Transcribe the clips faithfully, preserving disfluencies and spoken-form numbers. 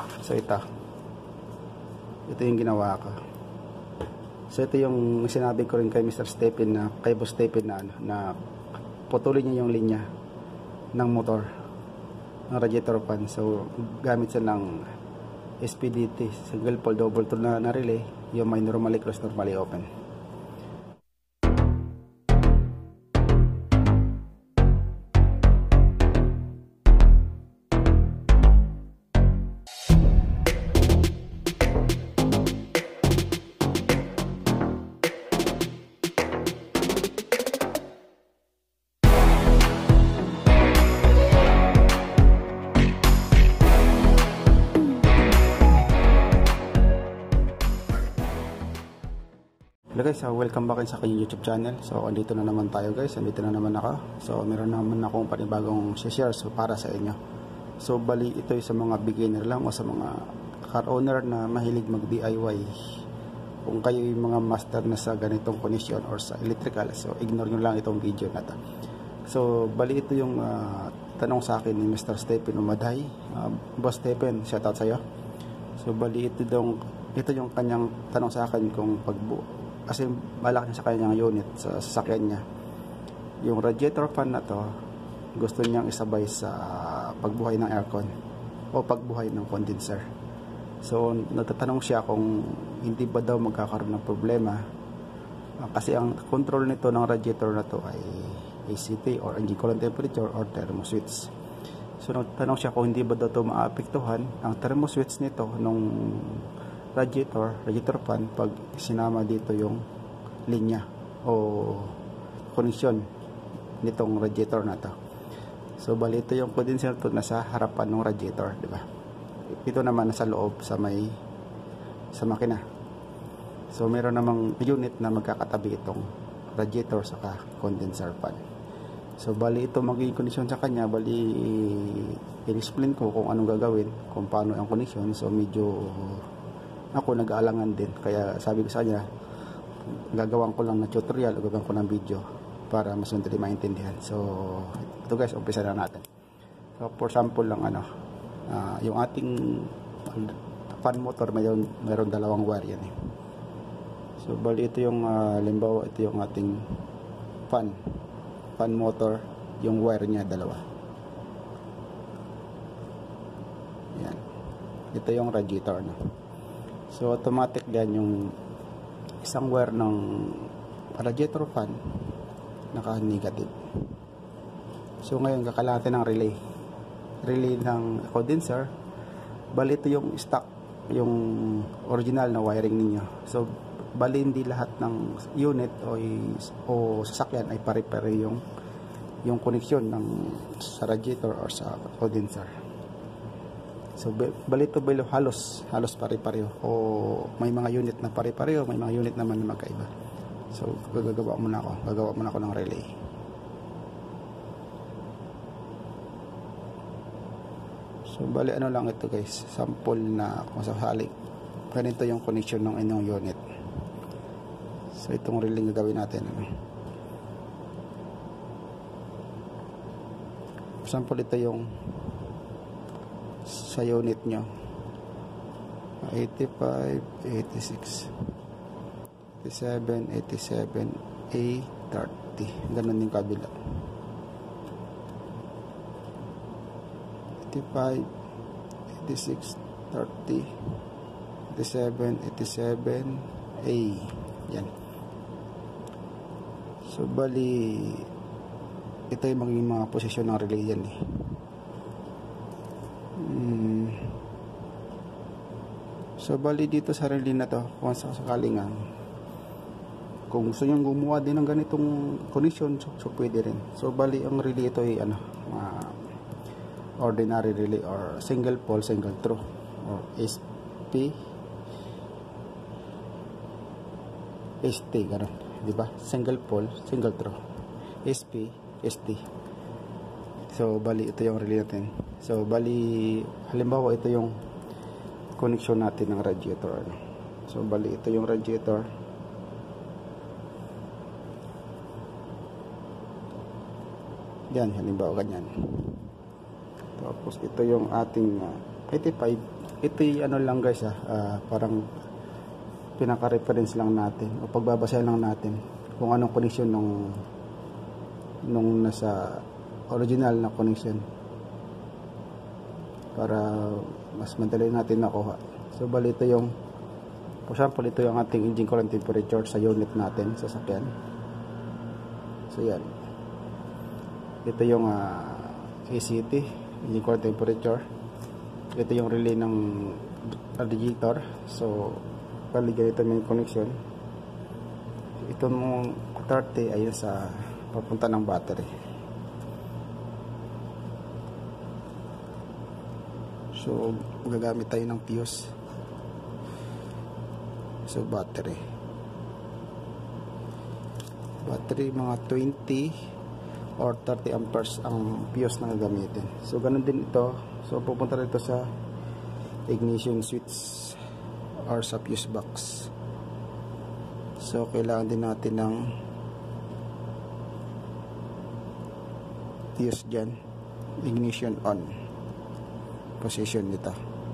So ito. Ito yung ginawa ko. So ito yung sinabi ko rin kay Mister Stephen na, kay Boss Stephen na, ano, na putulin niya yung linya ng motor, ng radiator fan. So gamit siya ng S P D T, single pole double through na, na relay, yung may normally closed, normally open. Hello guys, so welcome back sa aking YouTube channel. So andito na naman tayo guys, andito na naman ako. So meron naman akong panibagong share so, para sa inyo. So bali ito sa mga beginner lang o sa mga car owner na mahilig mag D I Y. Kung kayo yung mga master na sa ganitong connection or sa electrical, so ignore nyo lang itong video na to. So bali ito yung uh, tanong sa akin ni Mister Stephen Umaday. uh, Boss Stephen, shout out sa'yo. So bali ito, dong, ito yung kanyang tanong sa akin kung pagbuo, kasi balak niya sa kanyang unit, sa sasakyan niya, yung radiator fan na to gusto niyang isabay sa pagbuhay ng aircon o pagbuhay ng condenser. So nagtatanong siya kung hindi ba daw magkakaroon ng problema, kasi ang control nito ng radiator na to ay A C T or engine coolant temperature or thermo switch. So nagtatanong siya kung hindi ba daw ito maapektuhan ang thermo switch nito nung radiator, radiator fan pag sinama dito yung linya o connection nitong radiator na to. So bali ito yung condenser to nasa harapan ng radiator, di ba? Ito naman nasa loob sa may sa makina. So meron namang unit na magkakatabi itong radiator saka condenser fan. So bali ito magiging connection sa kanya, bali i-explain ko kung anong gagawin, kung paano ang connection. So medyo ako nag-aalangan din, kaya sabi ko sa kanya gagawin ko lang na tutorial o gagawin ko ng video para mas madali maintindihan. So ito guys, umpisa na natin. So for sample lang, ano uh, yung ating fan motor, mayroon, mayroon dalawang wire yan eh. So bali ito yung uh, limbawa, ito yung ating fan fan motor, yung wire niya dalawa yan. Ito yung radiator na. So automatic yan yung isang wire ng radiator fan naka-negative. So ngayon kakailangan natin ng relay. Relay ng condenser. Bali ito yung stock, yung original na wiring ninyo. So bali hindi lahat ng unit o, o sasakyan ay pare-pare yung yung connection ng sa radiator or sa condenser. So bali ito bali halos halos pare-pareho o may mga unit na pare-pareho, may mga unit naman na magkaiba. So gagawa muna ako, gagawa muna ako ng relay. So bali ano lang ito guys, sample na kung sakali ganito yung connection ng inyong unit. So itong relay gagawin natin, ano. Sample ito yung sa unit nyo, eighty-five, eighty-six, eighty-seven, eighty-seven, A thirty, ganun yung kabila. eighty-five, eighty-six, thirty, eighty-seven, eighty-seven, A, yan. So bali ito yung magiging mga posisyon ng relay yan eh. Hmm. So bali dito sa relay na to, kung sakali nga kung gusto nyo gumawa din ng ganitong connection, so, so pwede rin. So bali ang relay ito ay ano, uh, ordinary relay or single pole single throw or S P S T, gano'n, di ba? Single pole single throw, S P S T. So bali ito yung relay natin. So bali halimbawa ito yung connection natin ng radiator. So bali ito yung radiator. Yan, halimbawa ganyan. Tapos ito yung ating uh, eighty-five, ito'y ano lang guys ah, uh, parang pinaka-reference lang natin o pagbabasahin lang natin kung anong connection nung nung nasa original na connection para mas madali natin nakuha. So bali ito yung, for example, ito yung ating engine current temperature sa unit natin sa sasakyan. So yan, ito yung uh, A C T, engine current temperature. Ito yung relay ng radiator. So bali ganito yung connection. Ito mong thirty ayun sa papunta ng battery. So gagamit tayo ng fuse. So battery battery mga twenty or thirty amperes ang fuse na gagamitin. So ganun din ito. So pupunta rito sa ignition switch or sa fuse box. So kailangan din natin ng fuse dyan, ignition on position nito.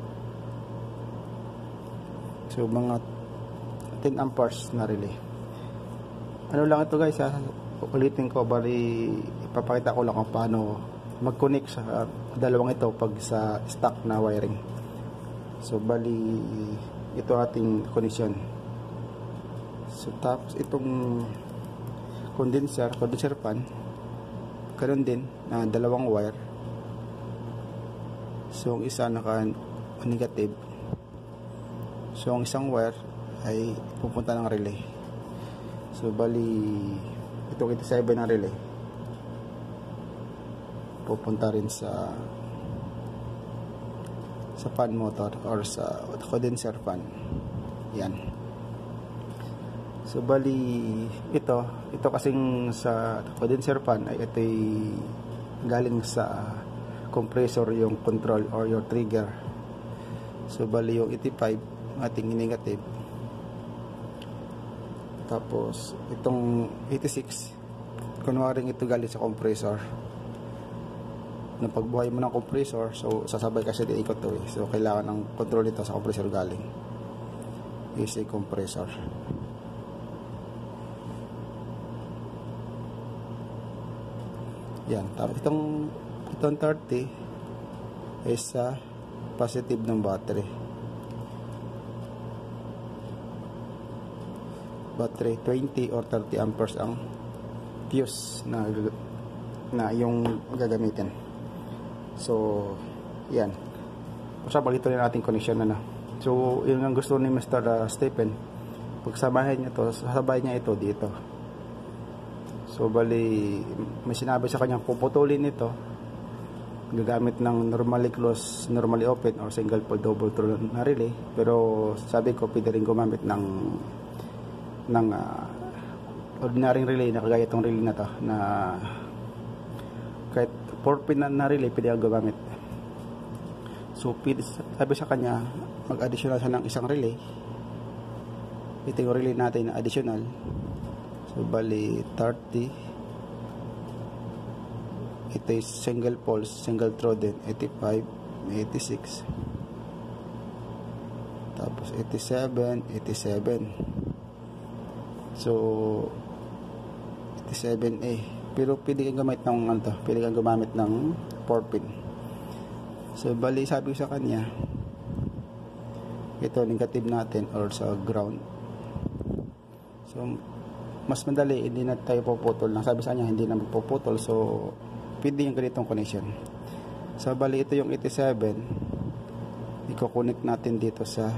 So mga ten amperes na relay. Ano lang ito guys ha, ulitin ko, bali ipapakita ko lang kung paano mag-connect sa dalawang ito pag sa stock na wiring. So bali ito ating connection. So tapos itong condenser, condenser fan, karon din na dalawang wire. So ang isa naka negative. So ang isang wire ay pupunta ng relay. So bali itong eighty-seven na relay pupunta rin sa sa fan motor or sa condenser fan. Yan. So bali ito, ito kasing sa condenser fan ay ito'y galing sa compressor yung control or your trigger. So bali yung eighty-five ating negative. Tapos itong eighty-six kunwaring ito galing sa compressor. Nung pagbuhay mo ng compressor, so sasabay kasi di ikot to eh. So kailangan ng control nito sa compressor galing. Is a compressor. Yan, tapos itong itong thirty is sa positive ng battery. Battery twenty or thirty amperes ang fuse na na yung gagamitin. So yan. Basta balito na natin connection na na. So yun ang gusto ni Mister Uh, Stephen. Pagsamahin niya to, sasabay niya ito dito. So bali may sinabi sa kanya puputulin ito gagamit ng normally close, normally open or single pole double through na relay. Pero sabi ko pwede rin gumamit ng ng uh, ordinaryong relay na kagaya itong relay na to na kahit four pin na, na relay pwede ako gumamit. So pwede, sabi sa kanya mag-additional siya ng isang relay. Ito yung relay natin na additional. So bali thirty. Ito is single pulse, single throw din, eighty-five, eighty-six. Tapos eighty-seven, eighty-seven. So eighty-seven A. Pero pwede kang gamit ng ano to, pwede kang gumamit ng four pin. So bali sabi ko sa kanya ito negative natin or sa ground. So mas madali, hindi na tayo puputol. Sabi sa kanya, hindi na magpuputol. So, pwede yung ganitong connection. So, bali ito yung eighty-seven. Iko-connect natin dito sa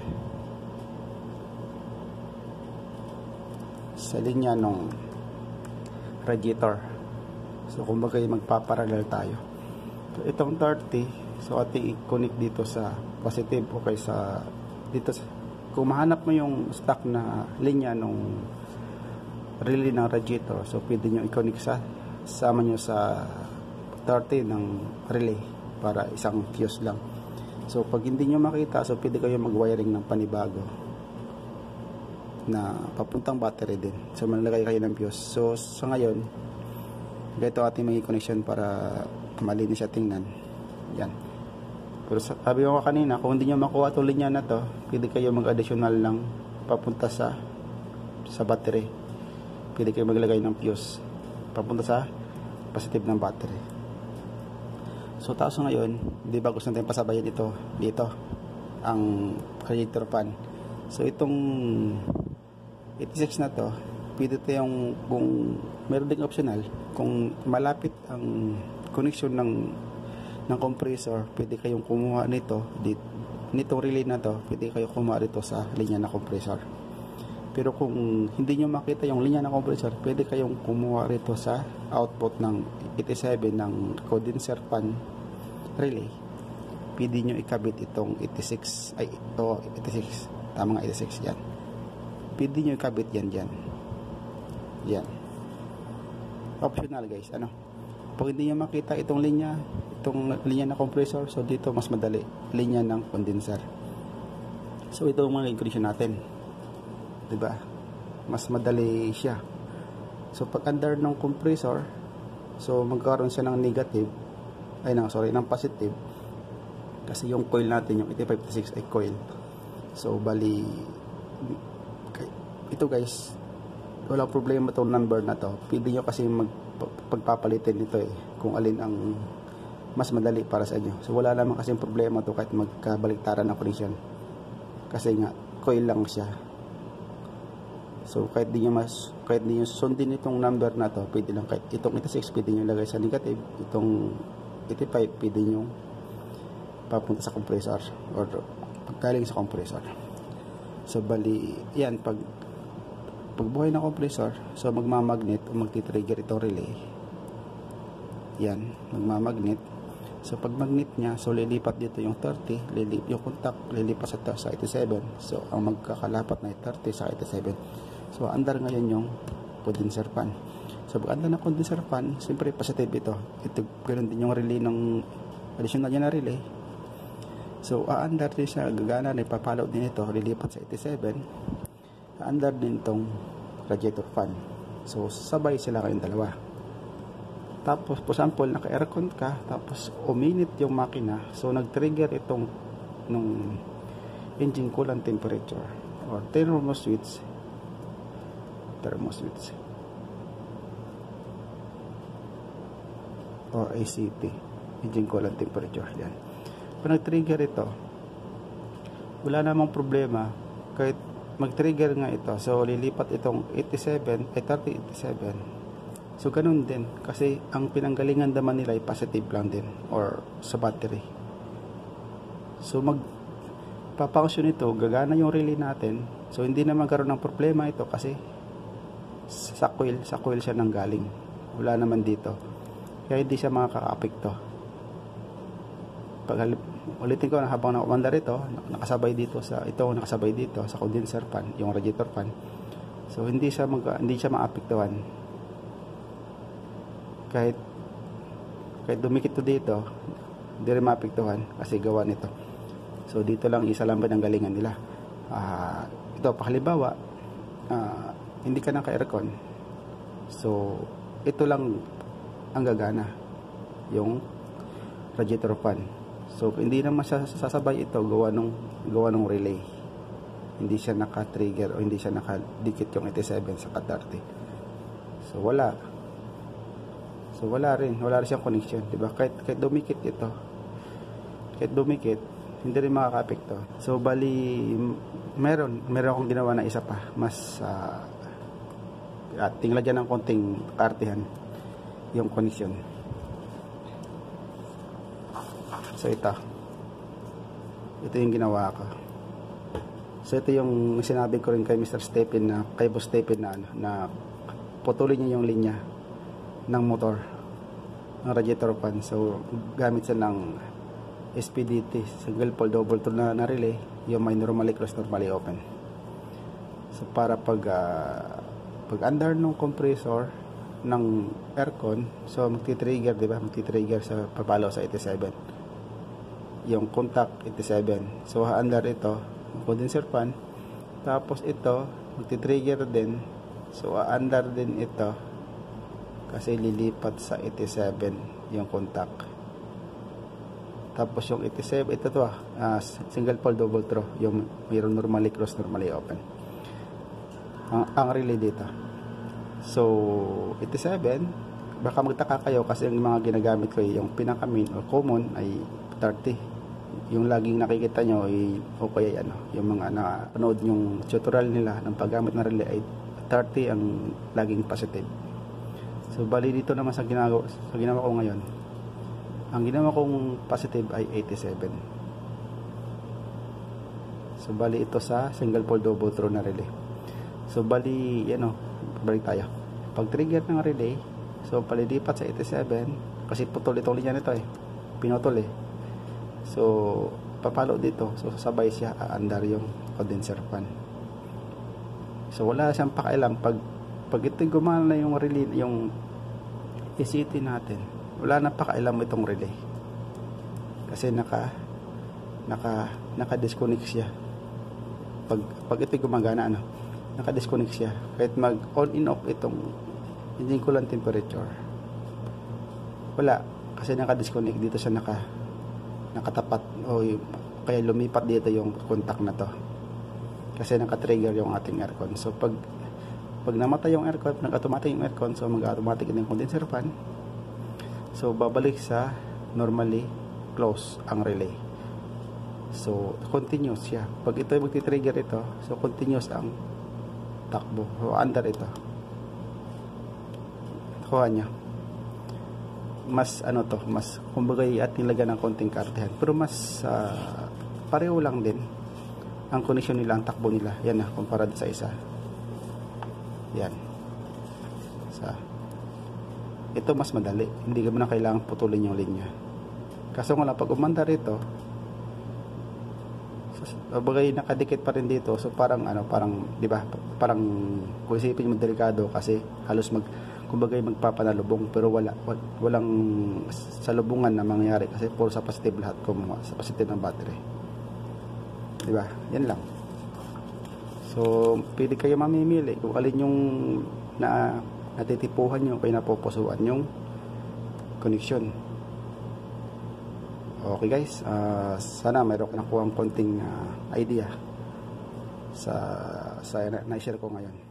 sa linya ng radiator. So, kumbaga magpaparallel tayo. So, itong thirty. So, ating i-connect dito sa positive o kaya sa dito. Kung mahanap mo yung stock na linya nung relay ng radiator, so pwede nyo i-connect sa sama nyo sa thirty ng relay para isang fuse lang. So pag hindi nyo makita, so pwede kayo mag-wiring ng panibago na papuntang battery din. So malalagay kayo ng fuse. So sa ngayon, ito ating may connection para malinis siya tingnan. Yan. Pero sabi ko kanina, kung hindi nyo makuha itong linya na to, pwede kayo mag-additional lang papunta sa sa battery. Pwede kayo maglagay ng fuse papunta sa positive ng battery. So taos ngayon, hindi ba gusto natin pasabayan ito dito ang radiator fan. So itong eighty-six na to, pwede tayong, kung meron ding optional, kung malapit ang connection ng ng compressor, pwede kayong kumuha nito dito, nitong relay na to, pwede kayo kumuha dito sa linya na compressor. Pero kung hindi nyo makita yung linya ng compressor, pwede kayong kumuha rito sa output ng eighty-seven ng condenser fan relay. Pwede nyo ikabit itong eighty-six, ay ito eighty-six, tama nga eighty-six yan. Pwede nyo ikabit yan dyan. Yan. Optional guys, ano. Pag hindi nyo makita itong linya, itong linya ng compressor, so dito mas madali, linya ng condenser. So ito ang mga condition natin. Diba? Mas madali siya. So pag under ng compressor, so magkaroon siya ng negative, ay nang sorry, ng positive, kasi yung coil natin, yung eighty-five fifty-six ay coil. So bali, ito guys, wala problema itong number na to. Pwede nyo kasi mag, pagpapalitin nito eh, kung alin ang mas madali para sa inyo. So wala naman kasi problema to kahit magkabaliktaran ng connection, kasi nga coil lang siya. So kahit di nyo mas, kahit di nyo sundin itong number na to, pwede lang, kahit itong eighty-six pwede nyo lagay sa negative, itong eighty-five pwede nyo papunta sa compressor or pagkaling sa compressor. So bali, yan, pag pagbuhay ng compressor, so magmamagnet o magti-trigger itong relay. Yan, magmamagnet. So pag magnet niya, so lilipat dito yung thirty, lilip, yung contact lilipat sa, sa eighty-seven. So ang magkakalapat na thirty sa eighty-seven. So andar ngayon yung condenser fan. So pag andar ng condenser fan, siyempre positive ito. Ito ganoon din yung relay ng additional niya na relay. So aandar din siya, gagana na ipapalo din ito, lilipat sa eighty-seven. Aandar din itong radiator fan. So sabay sila kayong dalawa. Tapos for example, naka-aircon ka, tapos uminit yung makina, so nag-trigger itong nung engine coolant temperature or thermo switch thermo switch or A C T, engine coolant temperature. Yan. Kung nag-trigger ito, wala namang problema kahit mag-trigger nga ito. So lilipat itong eighty-seven ay thirty eighty-seven. So ganun din, kasi ang pinanggalingan naman nila ay positive lang din or sa battery. So mag papakusyon ito, gagana yung relay natin. So hindi na magkaroon ng problema ito kasi sa coil, sa coil siya nang galing. Wala naman dito. Kaya hindi siya makaka-apekto. Pag ulitin ko na habang nakumandar ito, nakasabay dito sa ito, nakasabay dito sa condenser fan, yung radiator fan. So hindi siya mag hindi siya maapektuhan. Kahit kahit dumikit to dito, hindi rin maapektuhan kasi gawa nito. So dito lang isa lang ba ng galingan nila. Uh, ito pakalibawa, uh, hindi ka naka-aircon. So ito lang ang gagana, yung radiator fan. So hindi naman sasabay ito gawa nung gawa nung relay. Hindi siya naka-trigger o hindi siya nakadikit yung eighty-seven sa thirty. So wala. So wala rin, wala rin siyang connection, 'di ba? Kahit kahit dumikit ito. Kahit dumikit, hindi rin makaka-apekto. So bali meron meron akong ginawa na isa pa, mas uh, at tingnan dyan ng konting kartehan yung connection. So ito ito yung ginawa ko. So ito yung sinabi ko rin kay Mister Stephen na kay Boss Stephen na, na putulin niya yung linya ng motor ng radiator fan. So gamit siya ng S P D T, single pole double tool na, na relay, yung may normally close, normally open. So para pag uh, pag under ng compressor ng aircon, so magti-trigger, di ba? Magti-trigger sa papalo sa eighty-seven. Yung contact eighty-seven. So under ito, condenser fan. Tapos ito, magti-trigger din. So under din ito kasi lilipat sa eighty-seven yung contact. Tapos yung eighty-seven, ito to ah, uh, single pole double throw, yung mayroon normally close, normally open. Ang, ang relay dito. So, eighty-seven, baka magtaka kayo kasi yung mga ginagamit ko, yung pinaka main or common ay thirty. Yung laging nakikita nyo ay, o kaya ano, yung mga napanood yung tutorial nila ng paggamit ng relay ay thirty ang laging positive. So, bali dito naman sa ginagawa, sa ginawa ko ngayon, ang ginawa kong positive ay eighty-seven. So, bali ito sa single pole double throw na relay. So, bali, yan o, balik tayo. Pag trigger ng relay, so, palilipat sa eighty-seven, kasi putol-ituli niya nito eh. Pinutol eh. So, papalo dito. So, sabay siya aandar yung condenser fan. So, wala siyang pakailam. Pag, pag ito gumana na yung relay, yung A C T natin, wala na pakailam itong relay. Kasi naka, naka, naka-disconnect siya. Pag, pag ito gumagana, ano, naka-disconnect siya. Kahit mag-on in off itong engine coolant temperature, wala. Kasi naka-disconnect dito siya, naka, nakatapat. O kaya lumipat dito yung contact na to. Kasi naka-trigger yung ating aircon. So, pag, pag namatay yung aircon, nag-automatic yung aircon, so mag-automatic yung condenser fan. So, babalik sa normally close ang relay. So, continuous siya. Pag ito ay magti-trigger ito, so continuous ang takbo. So, under ito. Kuha niya. Mas ano to, mas kumbaga ating lagyan ng konting kartehan. Pero mas uh, pareho lang din ang connection nila, ang takbo nila. Yan na, kumpara sa isa. Yan. Sa ito mas madali, hindi ka mo na kailangan putulin yung linya. Kaso nga lang, pag umanda rito, bagay nakadikit pa rin dito, so parang ano, parang, di ba, parang kung isipin mo delikado kasi halos mag, kumbaga magpapanalubong, pero wala, walang salubungan na mangyayari kasi puro sa positive lahat, kumuha sa positive ng battery. Di ba? Yan lang. So, pwede kayo mamimili kung alin yung na natitipuhan nyo, kaya napoposuan yung connection. Okay guys, uh, sana mayroon ka nakuha ang konting uh, idea sa, sa na-share ko ngayon.